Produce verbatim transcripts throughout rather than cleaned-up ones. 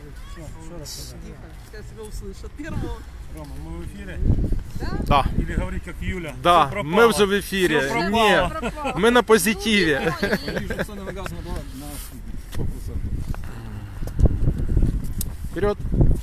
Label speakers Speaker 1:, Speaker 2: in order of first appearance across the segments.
Speaker 1: Я себя услышат. Первого.
Speaker 2: Рома, мы в эфире?
Speaker 3: Да.
Speaker 2: Или говорить как Юля?
Speaker 3: Да, ми вже в ефірі. Ні, ми на позитиві. Вперед.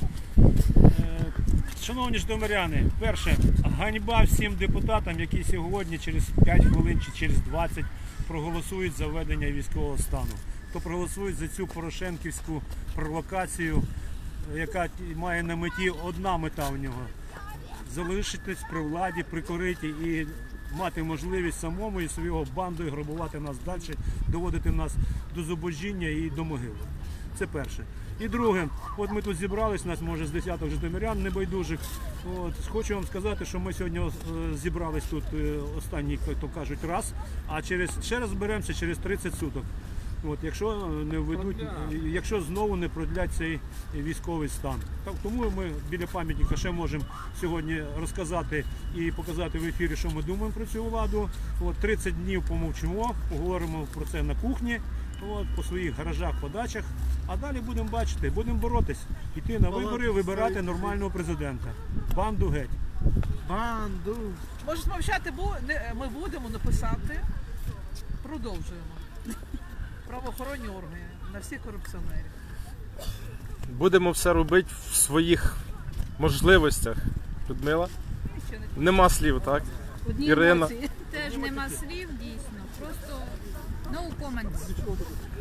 Speaker 2: Шановні житомиряни, перше, ганьба всім депутатам, які сьогодні через п'ять хвилин чи через двадцять проголосують за введення військового стану. То проголосують за цю порошенківську провокацію, яка має на меті одна мета в нього – залишитись при владі, при кориті і мати можливість самому і своєю бандою грабувати нас далі, доводити нас до зубожіння і до могили. Це перше. І друге, от ми тут зібрались, нас може з десяток житомирян небайдужих. От, хочу вам сказати, що ми сьогодні зібрались тут останній, як то кажуть, раз, а через, ще раз зберемося через тридцять суток. От, якщо не введуть, якщо знову не продлять цей військовий стан. Так, тому ми біля пам'ятника ще можемо сьогодні розказати і показати в ефірі, що ми думаємо про цю владу. От, тридцять днів помовчимо, поговоримо про це на кухні, от, по своїх гаражах, по дачах. А далі будемо бачити, будемо боротись, йти на вибори, вибирати нормального президента. Банду геть.
Speaker 1: Банду. Може, мовчати ми будемо написати, продовжуємо. Правоохоронні органи на всіх корупціонерів.
Speaker 3: Будемо все робити в своїх можливостях. Людмила? Нема слів, так?
Speaker 4: Одні
Speaker 3: Ірина?
Speaker 4: емоції. Теж нема слів, дійсно. Просто no comments.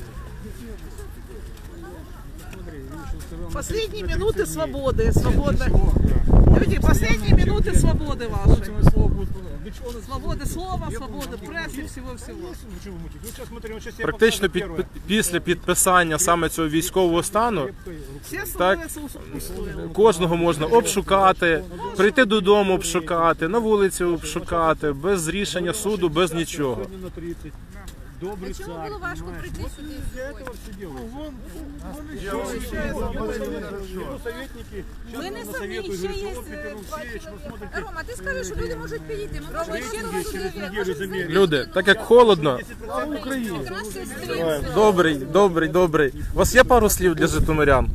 Speaker 1: Последние минуты свободы, свобода. Люди, последние минуты свободы вашей. Свободи слова, свободи преси, всього-всього.
Speaker 3: Практично під, після підписання саме цього військового стану, так, кожного можна обшукати, прийти додому обшукати, на вулиці обшукати, без рішення суду, без нічого.
Speaker 4: Добрий цар. Чому було важко прийти сюди? Ви не самі, ще є... Рома, ти скажи, що люди можуть підійти. Рома, ще
Speaker 3: люди, так як холодно. Добрий, добрий, добрий. У вас є пару слів для житомирян?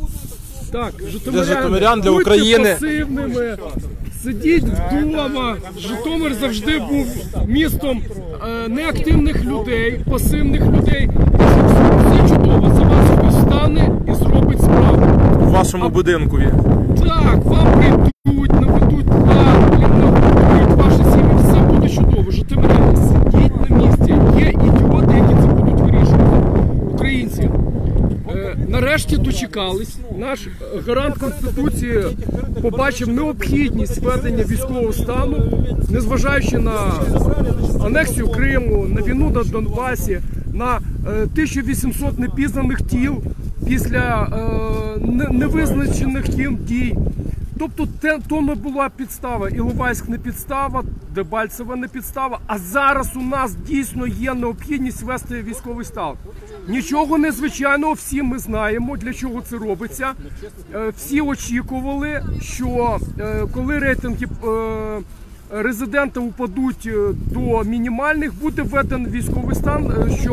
Speaker 5: Так,
Speaker 3: для житомирян, для України.
Speaker 5: Пасивними, сидіть вдома. Житомир завжди був містом е, неактивних людей, пасивних людей. Всі чудово за вас хтось встане і зробить справу.
Speaker 3: У вашому а, будинкові.
Speaker 5: Так, вам прийдуть, наведуть план, нагодують ваші сім'ї, все буде чудово. Житомиряни, сидіть на місці. Є ідіоти, які це будуть вирішувати. Українці. Нарешті дочекались. Наш гарант Конституції побачив необхідність введення військового стану, незважаючи на анексію Криму, на війну на Донбасі, на тисячу вісімсот непізнаних тіл після невизначених їм дій. Тобто то не була підстава, Іловайськ не підстава, Дебальцеве не підстава, а зараз у нас дійсно є необхідність ввести військовий стан. Нічого незвичайного, всі ми знаємо, для чого це робиться. Всі очікували, що коли рейтинги резидента упадуть до мінімальних, буде введений військовий стан, щоб,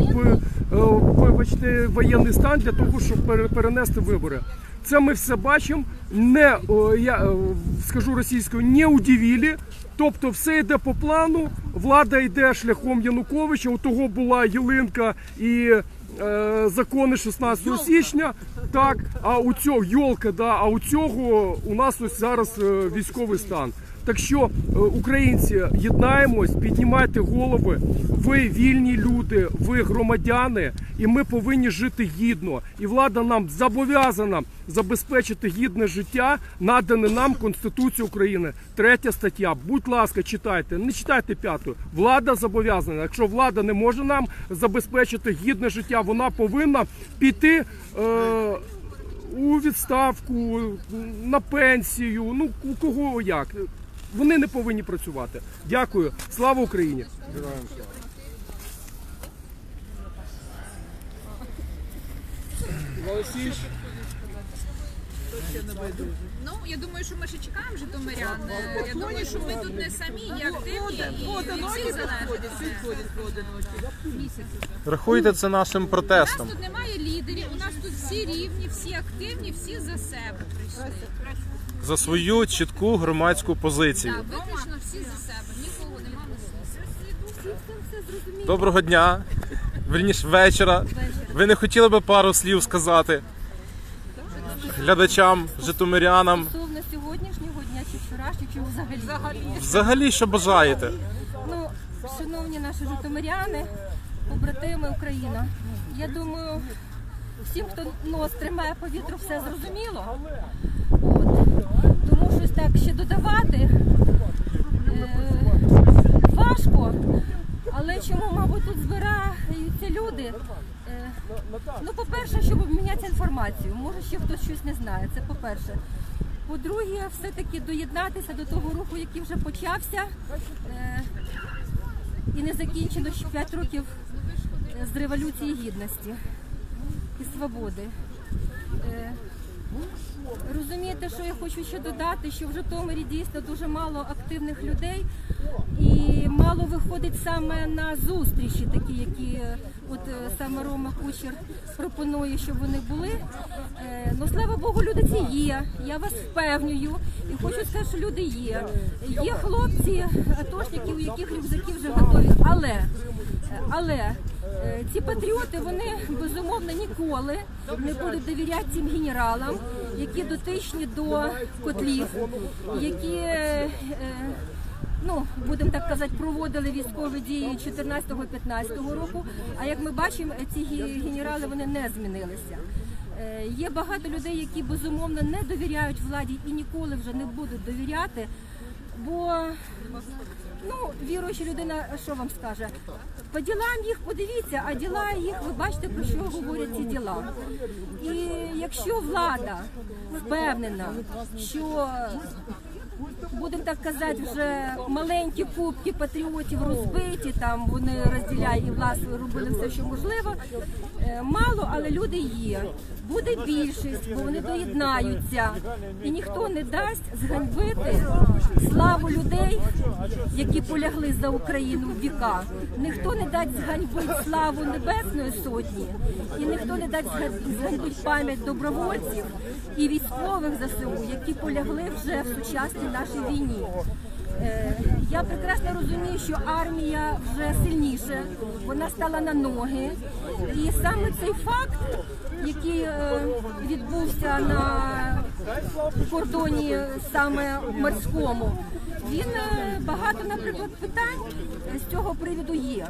Speaker 5: вибачте, воєнний стан для того, щоб перенести вибори. Це ми все бачимо, не, я скажу російською, не удивили. Тобто все йде по плану, влада йде шляхом Януковича, у того була ялинка і е, закони шістнадцятого січня, так, а у цього, йолка, да, а у цього у нас ось зараз е, військовий стан. Так що, українці, єднаємось, піднімайте голови, ви вільні люди, ви громадяни, і ми повинні жити гідно. І влада нам зобов'язана забезпечити гідне життя, надане нам Конституцією України. Третя стаття. Будь ласка, читайте, не читайте п'яту. Влада зобов'язана. Якщо влада не може нам забезпечити гідне життя, вона повинна піти е, у відставку, на пенсію, ну у кого як. Вони не повинні працювати. Дякую. Слава Україні!
Speaker 1: Хто ще не байдужий?
Speaker 4: Ну, я думаю, що ми ще чекаємо житомирян. Е, Я думаю, що ми тут не самі, є активні і від всіх залежить.
Speaker 1: Підходять поодинокі.
Speaker 4: Місяць уже.
Speaker 3: Рахуйте це нашим
Speaker 4: У нас
Speaker 3: протестом.
Speaker 4: тут немає лідерів, у нас тут всі рівні, всі активні, всі за себе прийшли.
Speaker 3: За свою чітку громадську позицію.
Speaker 4: Так, виключно всі за себе, нікого нема на
Speaker 3: Доброго дня, вірніше вечора. Ви не хотіли би пару слів сказати глядачам, житомирянам?
Speaker 6: Стосовно сьогоднішнього дня чи вчорашнього, чи взагалі?
Speaker 3: Взагалі, що бажаєте?
Speaker 6: Ну, шановні наші житомиряни, побратими Україна, я думаю, всім, хто нос тримає по вітру, все зрозуміло. От. Тому щось так ще додавати е, важко, але чому, мабуть, тут збираються люди? Е, ну, по-перше, щоб обмінятися інформацією. Може, ще хтось щось не знає, це по-перше. По-друге, все-таки доєднатися до того руху, який вже почався е, і не закінчено ще п'ять років з Революції Гідності і Свободи. Е, розумієте, що я хочу ще додати, що в Житомирі дійсно дуже мало активних людей і мало виходить саме на зустрічі, такі, які от саме Рома Кучер пропонує, щоб вони були. Е, ну, слава Богу, люди ці є, я вас впевнюю і хочу сказати, що люди є. Є хлопці, атошники, у яких рюкзаки вже готові, але, але ці патріоти, вони безумовно ніколи не будуть довіряти цим генералам, які дотичні до котлів, які, ну, будемо так казати, проводили військові дії чотирнадцятого-п'ятнадцятого року, а як ми бачимо, ці генерали, вони не змінилися. Є багато людей, які безумовно не довіряють владі і ніколи вже не будуть довіряти, бо, ну, віруюча людина, що вам скаже? По ділам їх подивіться, а діла їх, ви бачите, про що говорять ці діла. І якщо влада впевнена, що, будемо так казати, вже маленькі кубки патріотів розбиті, там вони розділяють і власне робили все, що можливо, мало, але люди є. Буде більшість, бо вони доєднаються. І ніхто не дасть зганьбити славу людей, які полягли за Україну в віка. Ніхто не дасть зганьбити славу Небесної Сотні. І ніхто не дасть зганьбити пам'ять добровольців і військових ЗСУ, які полягли вже в сучасній нашій війні. Я прекрасно розумію, що армія вже сильніша, вона стала на ноги. І саме цей факт, який відбувся на кордоні саме морському, він багато, наприклад, питань з цього приводу є.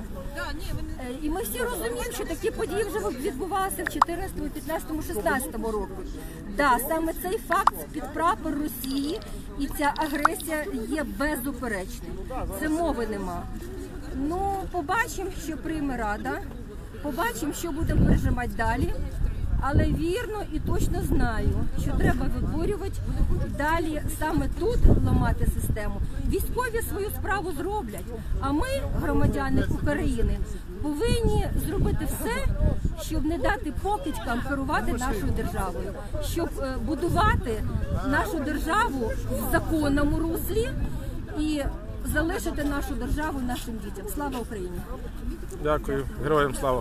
Speaker 6: І ми всі розуміємо, що такі події вже відбувалися в чотирнадцятому, п'ятнадцятому, шістнадцятому році. Да, саме цей факт під прапор Росії і ця агресія є безуперечним. Це мови нема. Ну, побачимо, що прийме Рада, побачимо, що будемо пережимати далі. Але вірно і точно знаю, що треба виборювати далі саме тут ламати систему. Військові свою справу зроблять, а ми, громадяни України, повинні зробити все, щоб не дати покидькам керувати нашою державою, щоб будувати нашу державу в законному руслі і залишити нашу державу нашим дітям. Слава Україні!
Speaker 3: Дякую. Героям слава!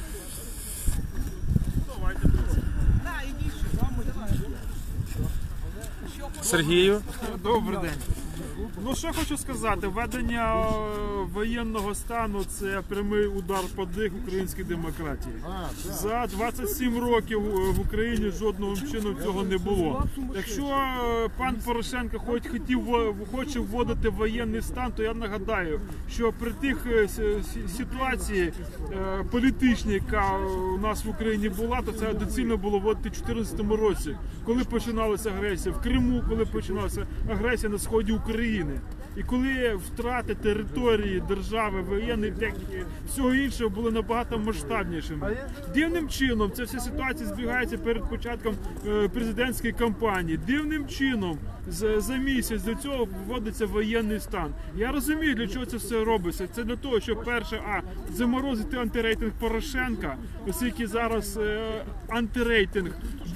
Speaker 3: Сергію.
Speaker 7: Добрий день. Ну, що хочу сказати, введення воєнного стану – це прямий удар по дих українській демократії. За двадцять сім років в Україні жодного чином цього не було. Якщо пан Порошенко хоч хотів, хоче вводити воєнний стан, то я нагадаю, що при тих ситуації політичній, яка у нас в Україні була, то це доцільно було вводити в дві тисячі чотирнадцятому році, коли починалася агресія в Криму, коли починалася агресія на сході України. І коли втрати території, держави, воєнної техніки, всього іншого були набагато масштабнішими. Дивним чином ця вся ситуація збігається перед початком президентської кампанії. Дивним чином за, за місяць до цього вводиться воєнний стан. Я розумію, для чого це все робиться. Це для того, щоб перше, а заморозити антирейтинг Порошенка, оскільки зараз е, антирейтинг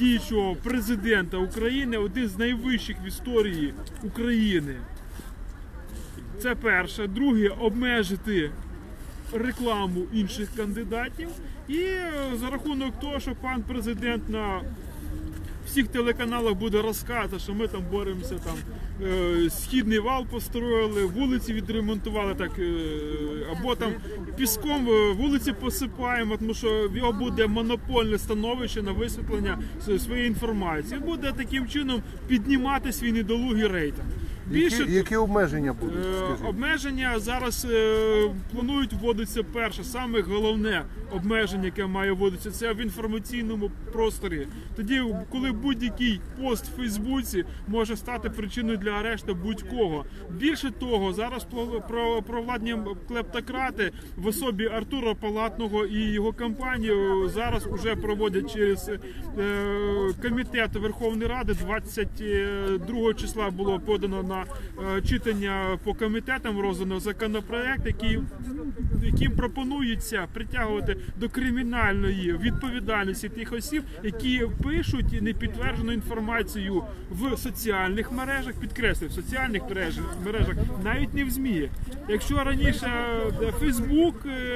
Speaker 7: діючого президента України, один з найвищих в історії України. Це перше. Друге, обмежити рекламу інших кандидатів. І за рахунок того, що пан президент на всіх телеканалах буде розказувати, що ми там боремося, там е, східний вал построїли, вулиці відремонтували, так, е, або там піском вулиці посипаємо, тому що в його буде монопольне становище на висвітлення своєї інформації. Буде таким чином піднімати свій недолугий рейтинг. Більше,
Speaker 8: які, які обмеження будуть?
Speaker 7: Е, обмеження зараз е, планують вводитися перше, саме головне обмеження, яке має вводитися, це в інформаційному просторі. Тоді, коли будь-який пост в Фейсбуці може стати причиною для арешту будь-кого. Більше того, зараз провладні клептократи в особі Артура Палатного і його компанію зараз уже проводять через е, комітет Верховної Ради. двадцять другого числа було подано на читання по комітетам роздано законопроект, який, яким пропонується притягувати до кримінальної відповідальності тих осіб, які пишуть непідтверджену інформацію в соціальних мережах, підкреслюю, в соціальних мережах, навіть не в ЗМІ. Якщо раніше Фейсбук,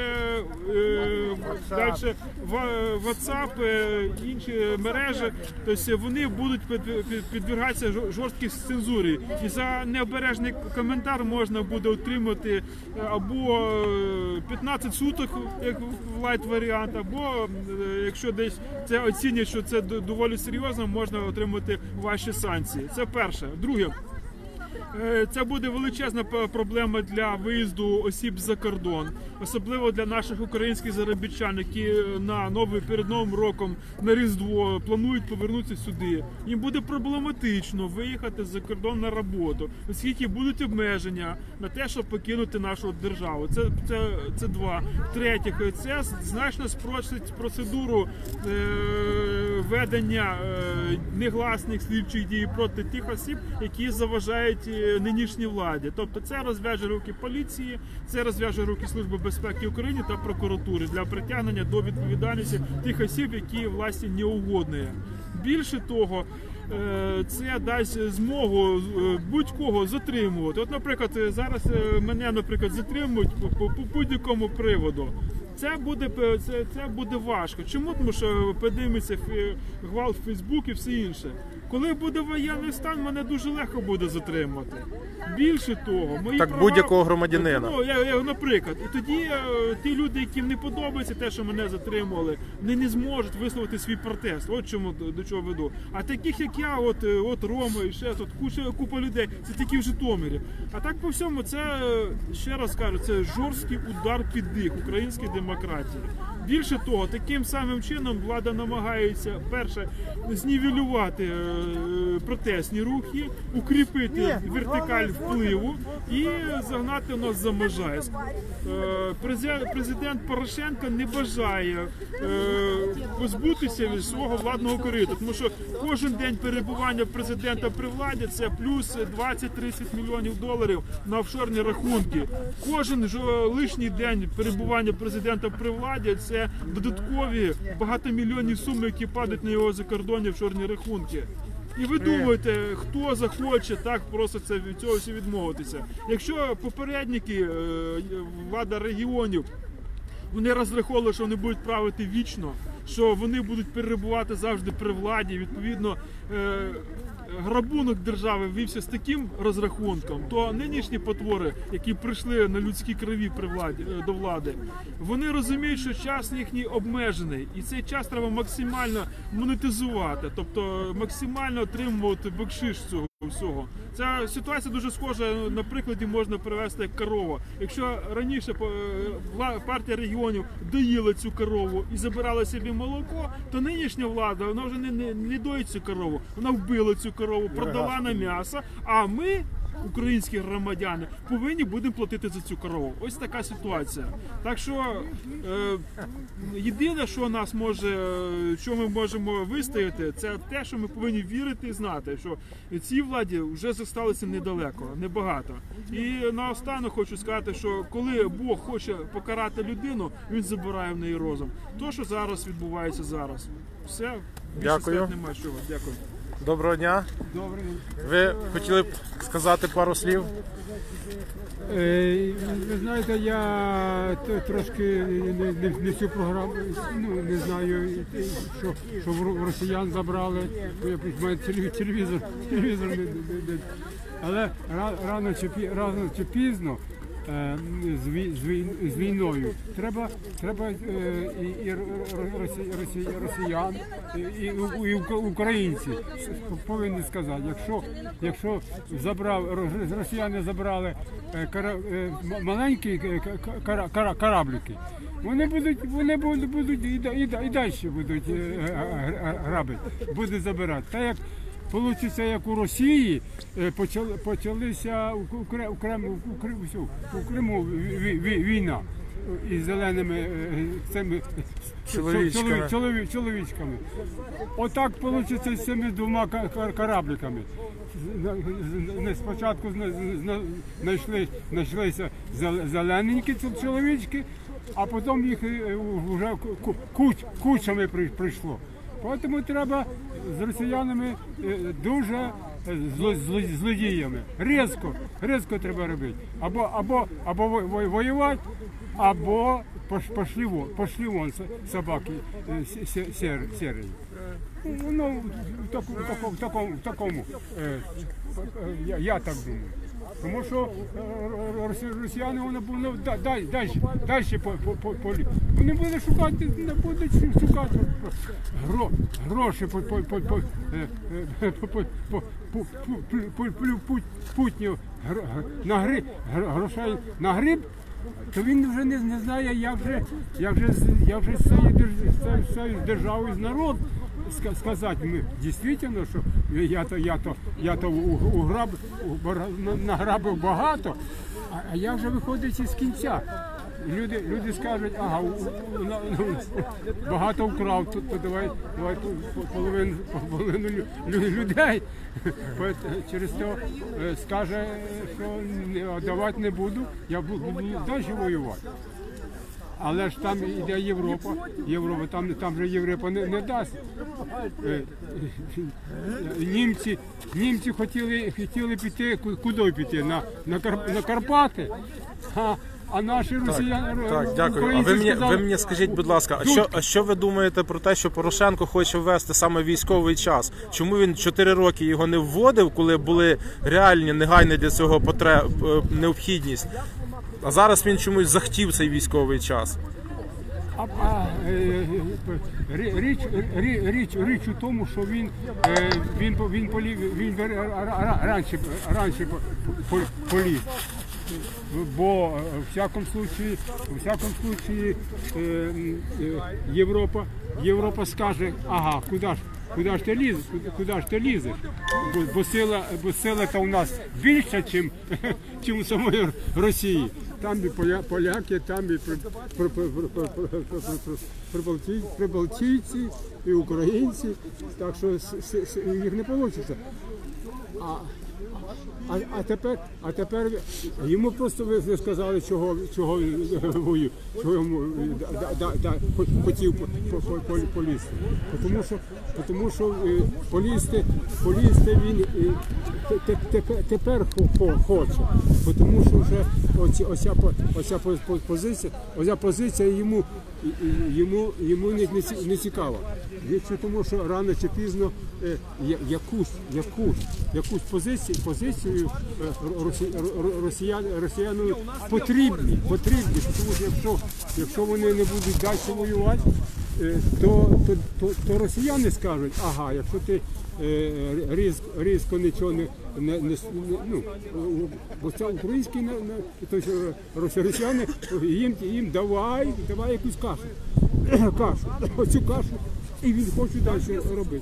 Speaker 7: далі WhatsApp, інші мережі, то вони будуть підвергатися жорсткій цензурі. І за необережний коментар можна буде отримати або п'ятнадцять суток, як лайт варіант, або якщо десь це оцінять, що це доволі серйозно, можна отримати ваші санкції. Це перше. Друге. Це буде величезна проблема для виїзду осіб за кордон, особливо для наших українських заробітчан, які на новий, перед Новим роком на Різдво планують повернутися сюди. Їм буде проблематично виїхати за кордон на роботу, оскільки будуть обмеження на те, щоб покинути нашу державу. Це, це, це два. Третє, це значно спростить процедуру е, ведення е, негласних слідчих дій проти тих осіб, які заважають нинішній владі. Тобто це розв'яже руки поліції, це розв'яже руки Служби безпеки України та прокуратури для притягнення до відповідальності тих осіб, які власті неугодні. Більше того, це дасть змогу будь-кого затримувати. От, наприклад, зараз мене, наприклад, затримують по, по будь-якому приводу. Це буде, це, це буде важко. Чому? Тому що подивиться гвалт в Фейсбук і все інше. Коли буде воєнний стан, мене дуже легко буде затримати. Більше того, мої
Speaker 3: так
Speaker 7: права...
Speaker 3: будь-якого громадянина.
Speaker 7: Ну, я, я, наприклад. І тоді е, ті люди, яким не подобається те, що мене затримували, вони не зможуть висловити свій протест. От чому до, до чого веду. А таких, як я, от, от Рома і ще тут куча, купа людей, це тільки в Житомирі. А так по всьому, це, ще раз кажу, це жорсткий удар під дих української демократії. Більше того, таким самим чином влада намагається, перше, знівелювати е, протестні рухи, укріпити вертикаль впливу і загнати нас за межа. Е, президент Порошенко не бажає е, позбутися від свого владного кориту, тому що кожен день перебування президента при владі – це плюс двадцять-тридцять мільйонів доларів на офшорні рахунки. Кожен лишній день перебування президента при владі – це Це додаткові багатомільйонні суми, які падають на його закордонні офшорні рахунки. І ви думаєте, хто захоче так просто це, від цього всі відмовитися? Якщо попередники, влада регіонів, вони розраховували, що вони будуть правити вічно, що вони будуть перебувати завжди при владі, відповідно, грабунок держави ввівся з таким розрахунком, то нинішні потвори, які прийшли на людській крові при владі, до влади, вони розуміють, що час їхній обмежений, і цей час треба максимально монетизувати, тобто максимально отримувати бакшиш з цього всього. Ця ситуація дуже схожа, на прикладі можна привести як корова. Якщо раніше партія регіонів доїла цю корову і забирала собі молоко, то нинішня влада, вона вже не, не, не доїть цю корову, вона вбила цю корову, продала на м'ясо, а ми, українські громадяни, повинні будемо платити за цю корову. Ось така ситуація. Так що е, єдине, що нас може, що ми можемо вистояти, це те, що ми повинні вірити і знати, що цій владі вже залишилося недалеко, небагато. І наостанок хочу сказати, що коли Бог хоче покарати людину, він забирає в неї розум. То, що зараз відбувається зараз. Все.
Speaker 3: Дякую.
Speaker 7: сказати немає що. Дякую.
Speaker 3: Доброго дня.
Speaker 5: Добре.
Speaker 3: Ви хотіли б сказати пару слів?
Speaker 5: Е, Ви знаєте, я т- трошки не, не, не цю програму, ну не знаю, що, що в ру- росіян забрали. Бо я в мене телеві- телевізор, телевізор не, не, не. Але ра- рано чи пі- рано чи пізно. е, З, вій- з, вій- з війною треба, треба е, і, і р- р- росі- росі- росіян, і, і, у- і ук- українці повинні сказати, якщо, якщо забрав ро- росіяни забрали е, кара, е, м- маленькі е, ка- кара, кара, кораблики, вони будуть, вони будуть, будуть і, да- і, да- і далі будуть е, г- грабити, будуть забирати. Так як Получиться, як у Росії е, почали, почалися у, у, Кре- у, Крему, у, Криму, всю- у Криму ві- ві- війна із зеленими е, цими
Speaker 3: Чоловічками.
Speaker 5: чолові- чолові- чоловічками. Отак вийде з цими двома ка- ка- корабликами. З- з- з- Спочатку зна- зна- знайшли, знайшлися зел- зелененькі ці чоловічки, а потім їх е, вже ку- куч, кучами при- прийшло. Тому треба з росіянами е, дуже е, зло- зло- злодіями. Різко, різко треба робити. Або, або, або во- во- воювати, або пош- пошли вон, пошли вон с- собаки е, сі- сі- сер- сірі. Ну, в такому, в такому, в такому, в такому е, е, я, я так думаю. Тому що е, р- росі- росіяни вони будуть да- да- далі, далі по, по, по, по, вони будуть шукати, не будуть шукати гро, гроші по, по, по, по, е, е, по, по, по, по, по, по, по, по, путню гро- на гри, гро- грошей на гриб, то він вже не, не знає, як же, як же, з- як же з цією держ- з цією- з цією державою, з народ ска- сказати, ми дійсно, що я то, я то, я то у- уграб, у- на- награбив багато, а, а як же виходить із кінця? Люди, люди скажуть, ага, у- у- на- ну, багато вкрав, то, то давай, давай по- по- половину, по- половину лю- лю- людей От, через то е, скаже, що не- давати не буду, я буду, буду далі воювати. Але ж там йде Європа, Європа, там, там же Європа не, не дасть. Е, Німці, німці хотіли, хотіли піти, ку- куди піти? На, на, Кар, на Карпати. А, а наші росіяни,
Speaker 3: Так, дякую. А
Speaker 5: українці
Speaker 3: ви мені,
Speaker 5: сказали,
Speaker 3: ви мені скажіть, будь ласка, а що, а що ви думаєте про те, що Порошенко хоче ввести саме військовий час? Чому він чотири роки його не вводив, коли були реальні, негайні для цього потреб, е, необхідність? А зараз він чомусь захотів цей військовий час.
Speaker 5: А, а, е, рі- річ, рі- річ, річ у тому, що він, е, він, по- він, полів, він бере ра- ра- раніше, раніше по- по- поліз. Бо е, в всякому случаї, в всякому случаї е, м, е, Європа, Європа скаже, ага, куди ж, куди ж ти лізеш, куди, куди ж ти лізеш? Бо, бо сила, бо сила та у нас більша, чим, чим у самої Росії. Там і поля, поляки, там і при- при- при- при- при- при- при- при- прибалті- прибалтійці, і українці. Так що с- с- с- їх не вийде. А, а, а тепер, а тепер йому просто ви, ви сказали, чого, чого він воює, чого йому да, да, да, да, хотів по- по- по- полізти. Тому що, тому що е, полізти, полізти він е, те- те- тепер, тепер хо- хо- хоче. Тому що вже оці, оця, по- оця по- по- позиція, оця позиція йому, і- і- йому, йому не, не ці- не цікава. Якщо тому, що рано чи пізно е, я- якусь, якусь, якусь позицію, позицію е, росі, ро- росіян, росіянам потрібні, потрібні, тому що якщо, якщо вони не будуть далі воювати, е, то, то, то, то росіяни скажуть, ага, якщо ти е, різко, різко нічого не, не, не, не ну, бо це українські, не- не- тобто рос- росіяни, їм, їм давай, давай якусь кашу, кашу, оцю кашу. І він хоче далі робити.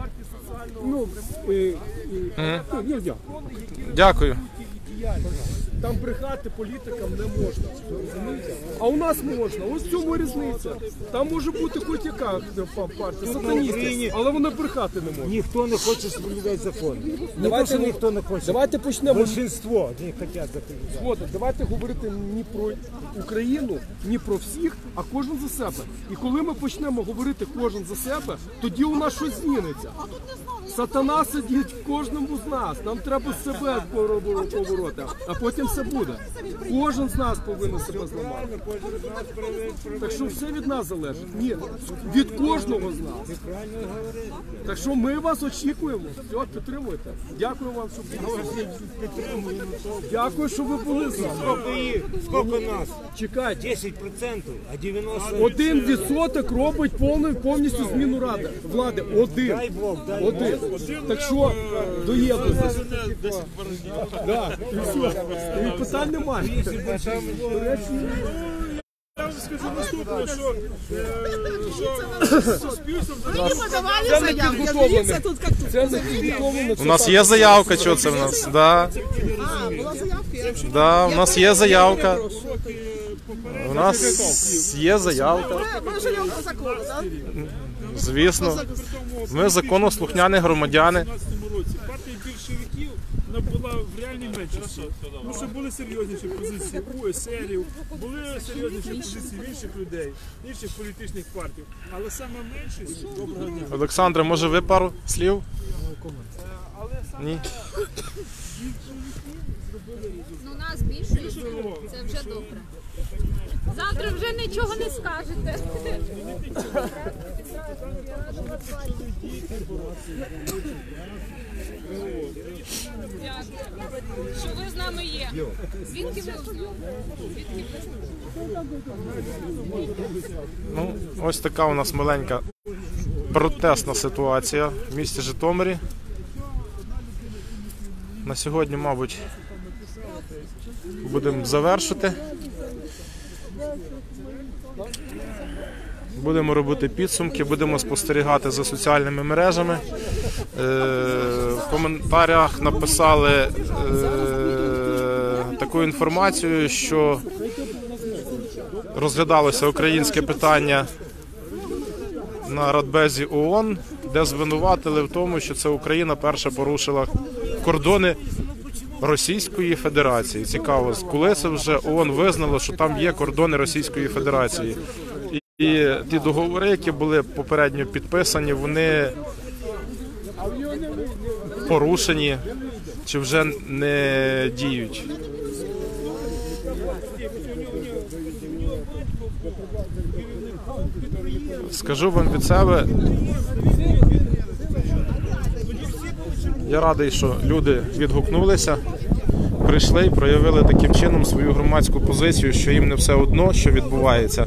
Speaker 5: Ну, е, е, ну, ну, дякую.
Speaker 3: Дякую.
Speaker 5: Там брехати політикам не можна. Розумієте? А у нас можна. Ось в цьому різниця. Там може бути хоч яка партія, сатаністи, але вони брехати не можуть.
Speaker 8: Ніхто не хоче соблюдати закон.
Speaker 5: Давайте,
Speaker 8: Не ніхто не хоче.
Speaker 5: давайте почнемо.
Speaker 8: Большинство не хочуть соблюдати.
Speaker 5: Згоден. Давайте говорити не про Україну, не про всіх, а кожен за себе. І коли ми почнемо говорити кожен за себе, тоді у нас щось зміниться. Сатана сидить в кожному з нас. Нам треба себе повороти, а потім все буде. Кожен з нас повинен себе зламати. Так що все від нас залежить. Ні, від кожного з нас. Так що ми вас очікуємо. Все, підтримуйте. Дякую вам, що були. Дякую, що ви були з нами.
Speaker 8: Скільки нас?
Speaker 5: Чекайте.
Speaker 8: десять відсотків, а дев'яносто
Speaker 5: Один відсоток робить повну, повністю зміну ради. Влади. Один.
Speaker 8: Дай Бог, дай
Speaker 5: Один. Так що доєднуйтесь. Да. І все. І питань немає. До речі,
Speaker 7: Я вам скажу наступне, що, е, що з суспільством
Speaker 1: Вы не подавали
Speaker 5: Це не
Speaker 1: заявки,
Speaker 5: підготовлене.
Speaker 1: дивіться, тут как тут.
Speaker 5: це не підготовлено.
Speaker 3: У нас є заявка, що це в нас? Да,
Speaker 1: А, була заявка? Я вже-
Speaker 3: да, у нас є заявка.
Speaker 7: роки попередньо
Speaker 3: У нас є заявка,
Speaker 1: Ми- Ми живемо по закону, так?
Speaker 3: звісно. Ми законослухняні громадяни.
Speaker 7: в двадцять дванадцятому році партія більшовиків була в реальній меншості. Тому що були серйозніші позиції у есерів, були серйозніші позиції в інших людей, інших політичних партій. Але саме меншість, доброго дня.
Speaker 3: Олександре, може ви пару слів? Ні.
Speaker 4: Ну, нас більше, це вже добре. Завтра вже нічого не скажете. Що ви з нами є? Звідки ви узнали?
Speaker 3: Ну, ось така у нас маленька протестна ситуація в місті Житомирі. На сьогодні, мабуть, будемо завершити. Будемо робити підсумки, будемо спостерігати за соціальними мережами. Е, в коментарях написали е, таку інформацію, що розглядалося українське питання на Радбезі ООН, де звинуватили в тому, що це Україна перша порушила кордони Російської Федерації. Цікаво, коли це вже ООН визнало, що там є кордони Російської Федерації. І ті договори, які були попередньо підписані, вони порушені чи вже не діють. Скажу вам від себе, я радий, що люди відгукнулися, прийшли і проявили таким чином свою громадську позицію, що їм не все одно, що відбувається.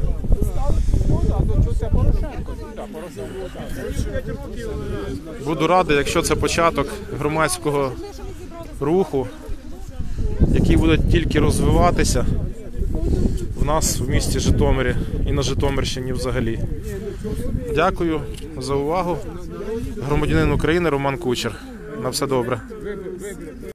Speaker 3: Буду радий, якщо це початок громадського руху, який буде тільки розвиватися в нас в місті Житомирі і на Житомирщині взагалі. Дякую за увагу. Громадянин України Роман Кучер. На все добре.